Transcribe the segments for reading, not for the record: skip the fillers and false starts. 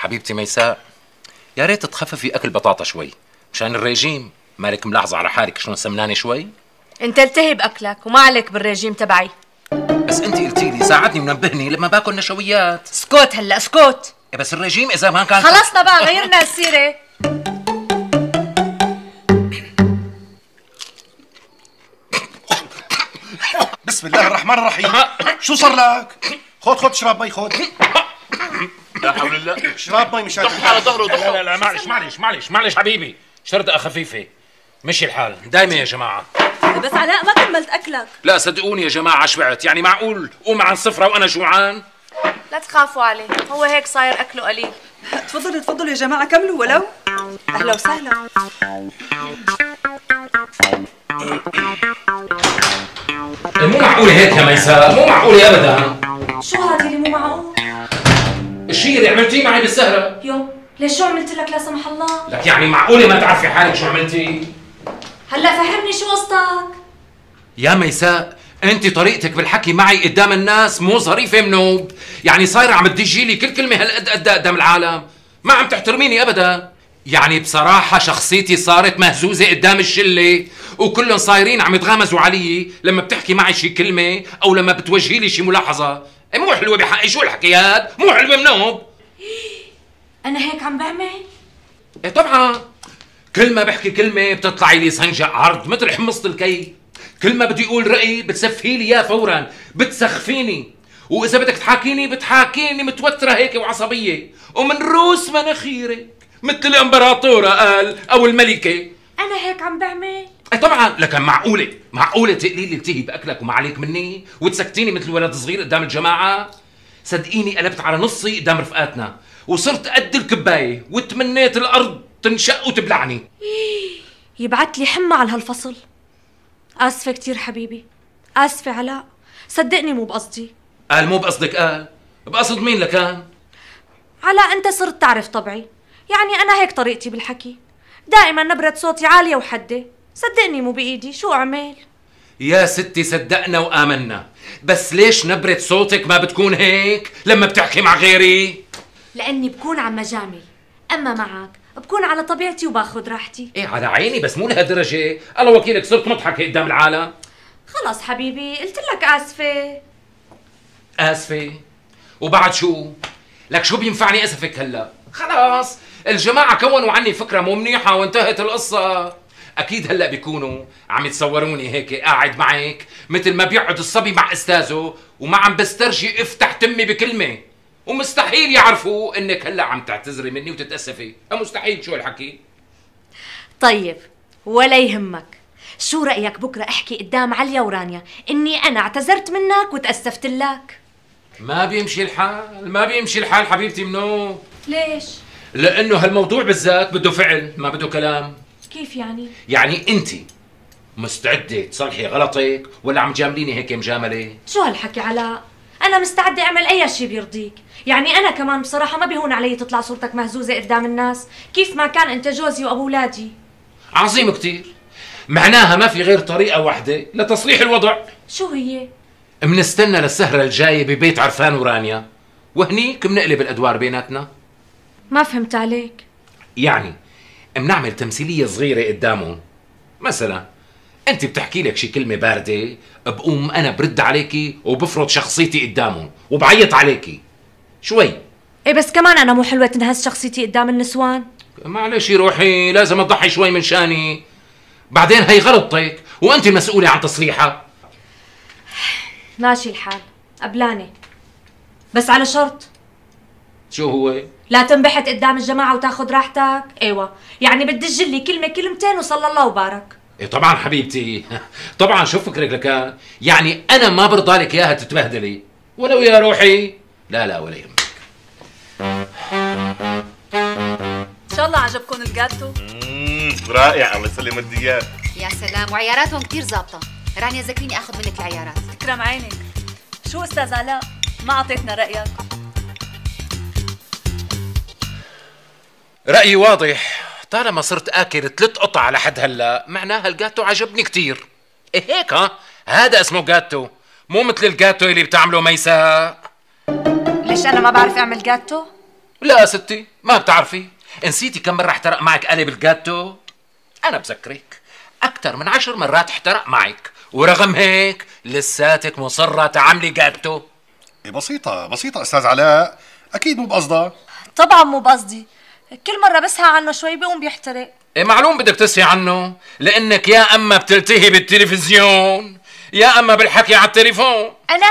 حبيبتي ميساء، يا ريت تخففي اكل بطاطا شوي مشان الريجيم. مالك ملاحظه على حالك شلون سمنانه شوي؟ انت التهي باكلك وما عليك بالريجيم تبعي. بس انت قلتي لي ساعدني ونبهني لما باكل نشويات. اسكت هلا اسكت. بس الريجيم اذا ما كان خلصنا بقى، غيرنا السيره. بسم الله الرحمن الرحيم. شو صار لك؟ خذ اشرب مي، خذ. لا حول الله. اشرب مي مشان ضحوا على ظهره. لا لا معلش حبيبي، شردقه خفيفه مشي الحال دايما يا جماعه. بس علاء ما كملت اكلك. لا صدقوني يا جماعه شبعت، يعني معقول قوم عن صفرة وانا جوعان؟ لا تخافوا عليه، هو هيك صاير اكله قليل. تفضلوا يا جماعه كملوا ولو. اهلا وسهلا. مو معقوله هيك يا ميساء، مو معقوله ابدا. شو هذا اللي مو معقول؟ الشيء اللي عملتيه معي بالسهره. يو ليش شو عملت لك لا سمح الله؟ لك يعني معقوله ما تعرفي حالك شو عملتي؟ هلا فهمني شو قصتك؟ يا ميساء انت طريقتك بالحكي معي قدام الناس مو ظريفه منوب، يعني صايره عم تدجي لي كل كلمه هالقد قد قدام العالم، ما عم تحترميني ابدا. يعني بصراحه شخصيتي صارت مهزوزه قدام الشله، وكلهم صايرين عم يتغامزوا علي لما بتحكي معي شي كلمه او لما بتوجهي لي شي ملاحظه. مو حلوه بحقي، شو الحكيات؟ مو حلوه منوب. انا هيك عم بعمل؟ ايه طبعا، كل ما بحكي كلمه بتطلعي لي صنجة عرض مثل حمصة الكي، كل ما بدي اقول رايي بتسفهي لي اياه فورا، بتسخفيني، واذا بدك تحاكيني بتحاكيني متوتره هيك وعصبيه ومن روس مناخيرك مثل الامبراطوره قال او الملكه. انا هيك عم بعمل؟ ايه طبعا، لكن معقوله تقلي لي التهي باكلك وما عليك مني وتسكتيني مثل ولد صغير قدام الجماعه؟ صدقيني قلبت على نصي قدام رفقاتنا وصرت قد الكبايه وتمنيت الارض تنشق وتبلعني. يبعت لي حمى على هالفصل. اسفه كثير حبيبي، اسفه علاء، صدقني مو بقصدي. قال مو بقصدك؟ قال بقصد مين لكان؟ علاء انت صرت تعرف طبعي، يعني انا هيك طريقتي بالحكي، دائما نبرة صوتي عالية وحدة، صدقني مو بإيدي، شو أعمل؟ يا ستي صدقنا وآمنا، بس ليش نبرة صوتك ما بتكون هيك لما بتحكي مع غيري؟ لأني بكون عم مجامل، أما معك بكون على طبيعتي وباخذ راحتي. ايه على عيني، بس مو لهالدرجة، الله وكيلك صرت مضحكة قدام العالم. خلص حبيبي قلت لك آسفة. آسفة؟ وبعد شو؟ لك شو بينفعني أسفك هلا؟ خلاص الجماعة كونوا عني فكرة مو منيحة وانتهت القصة. أكيد هلا بيكونوا عم يتصوروني هيك قاعد معك مثل ما بيقعد الصبي مع أستاذه وما عم بسترجي افتح تمي بكلمة، ومستحيل يعرفوا إنك هلا عم تعتذري مني وتتأسفي، مستحيل. شو الحكي؟ طيب ولا يهمك، شو رأيك بكرة أحكي قدام عليا ورانيا إني أنا اعتذرت منك وتأسفت لك؟ ما بيمشي الحال حبيبتي منو؟ ليش؟ لأنه هالموضوع بالذات بده فعل ما بده كلام. كيف يعني؟ يعني أنت مستعدة تصلحي غلطك ولا عم تجامليني هيك مجاملة؟ شو هالحكي علاء؟ أنا مستعدة أعمل أي شيء بيرضيك، يعني أنا كمان بصراحة ما بيهون علي تطلع صورتك مهزوزة قدام الناس، كيف ما كان أنت جوزي وأبو ولادي. عظيم كتير، معناها ما في غير طريقة واحدة لتصليح الوضع. شو هي؟ منستنى للسهرة الجاية ببيت عرفان ورانيا، وهنيك بنقلب الأدوار بيناتنا. ما فهمت عليك. يعني بنعمل تمثيلية صغيرة قدامهم، مثلا انت بتحكي لك شي كلمة باردة، بقوم انا برد عليكي وبفرض شخصيتي قدامهم وبعيط عليكي شوي. ايه بس كمان انا مو حلوة تنهز شخصيتي قدام النسوان. معلش روحي، لازم تضحي شوي من شاني، بعدين هي غلطتك وانت المسؤولة عن تصليحها. ماشي الحال، قبلاني، بس على شرط. شو هو؟ لا تنبحت قدام الجماعة وتاخذ راحتك. ايوه يعني بتدج لي كلمة كلمتين وصلى الله وبارك. ايه طبعا حبيبتي، طبعا. شو فكرك لكان؟ يعني انا ما برضى لك اياها تتبهدلي ولو يا روحي. لا لا ولا يهمك. ان شاء الله عجبكم الجاتو. رائع، الله يسلم الديات. يا سلام، وعياراتهم كتير ظابطة. رانيا ذكريني اخذ منك العيارات. تكرم عينك. شو استاذ علاء؟ ما اعطيتنا رأيك. رأيي واضح، طالما صرت آكل 3 قطع لحد هلا معناها الجاتو عجبني كتير. إيه هيك؟ هذا اسمه جاتو، مو مثل الجاتو اللي بتعمله ميساء. ليش انا ما بعرف اعمل جاتو؟ لا ستي ما بتعرفي، نسيتي كم مرة احترق معك قالب الجاتو؟ أنا بذكرك أكثر من 10 مرات احترق معك، ورغم هيك لساتك مصرة تعملي جاتو. إيه بسيطة بسيطة أستاذ علاء، أكيد مو بقصدها. طبعا مو بقصدي، كل مرة بسهى عنه شوي بيقوم بيحترق. إيه معلوم بدك تسهي عنه، لأنك يا أما بتلتهي بالتلفزيون يا أما بالحكي على التليفون. أنا؟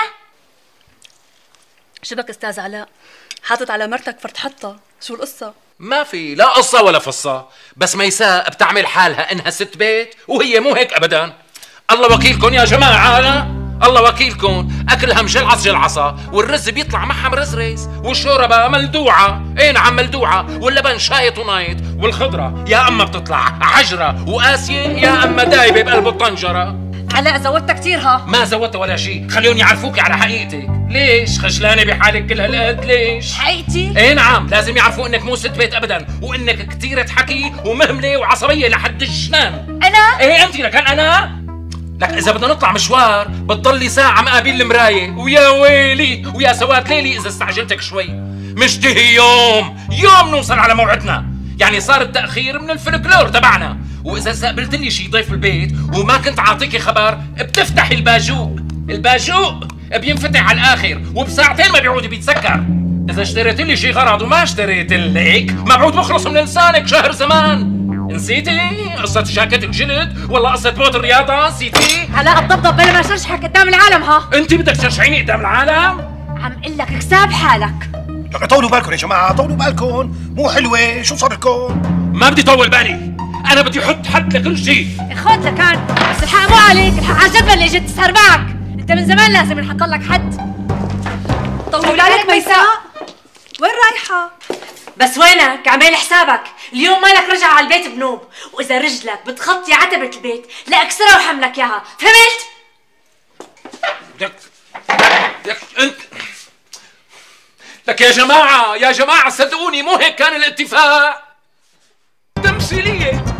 شبك استاذ علاء، حاطط على مرتك فرد حطة، شو القصة؟ ما في لا قصة ولا فصة، بس ميساء بتعمل حالها إنها ست بيت وهي مو هيك أبدا. الله وكيلكم يا جماعة، الله وكيلكم، أكلها مجلعص جلعصة، والرز بيطلع معها مرزرز، والشوربة ملدوعة، إيه نعم ملدوعة، واللبن شايط ونايط، والخضرة يا أما بتطلع عجرة وقاسية يا أما دايبة بقلب الطنجرة. علاء زودتها كتير ها؟ ما زودت ولا شيء، خليهم يعرفوكي على حقيقتك. ليش خجلانة بحالك كل هالقد ليش؟ حقيقتي؟ ايه نعم، لازم يعرفوا انك مو ست بيت ابدا، وانك كثيرة حكي ومهملة وعصبية لحد الجنان. أنا؟ ايه انت، لكن انا لك اذا بدنا نطلع مشوار بتضلي ساعة مقابل المراية، ويا ويلي ويا سواد ليلي اذا استعجلتك شوي. مشتهي يوم نوصل على موعدنا، يعني صار التأخير من الفلكلور تبعنا. واذا استقبلت لي شي ضيف البيت وما كنت عاطيكي خبر بتفتحي الباجوق بينفتح على الاخر، وبساعتين ما بيعود بيتسكر. اذا اشتريت لي شي غرض وما اشتريت لك مبعود بخلص من لسانك شهر زمان. نسيتي قصة جاكيت الجلد ولا قصة بوت الرياضة؟ نسيتي؟ علاء الضبضب بلا ما شرشحك قدام العالم ها؟ انت بدك تشرشحيني قدام العالم؟ عم قل لك كساب حالك. لك طولوا بالكم يا جماعة، طولوا بالكم، مو حلوة، شو صار لكم؟ ما بدي طول بالي، انا بدي احط حد لكل شيء. خد لكان، بس الحق مو عليك، الحق على الجدول اللي اجيت تسهر معك، انت من زمان لازم نحط لك حد. طولوا بالك ميساء، وين رايحة؟ بس وينك؟ عمال حسابك، اليوم مالك رجع على البيت بنوب، واذا رجلك بتخطي عتبة البيت لاكسرها وحملك اياها، فهمت؟ لك انت لك يا جماعة صدقوني مو هيك كان الاتفاق. تمثيلية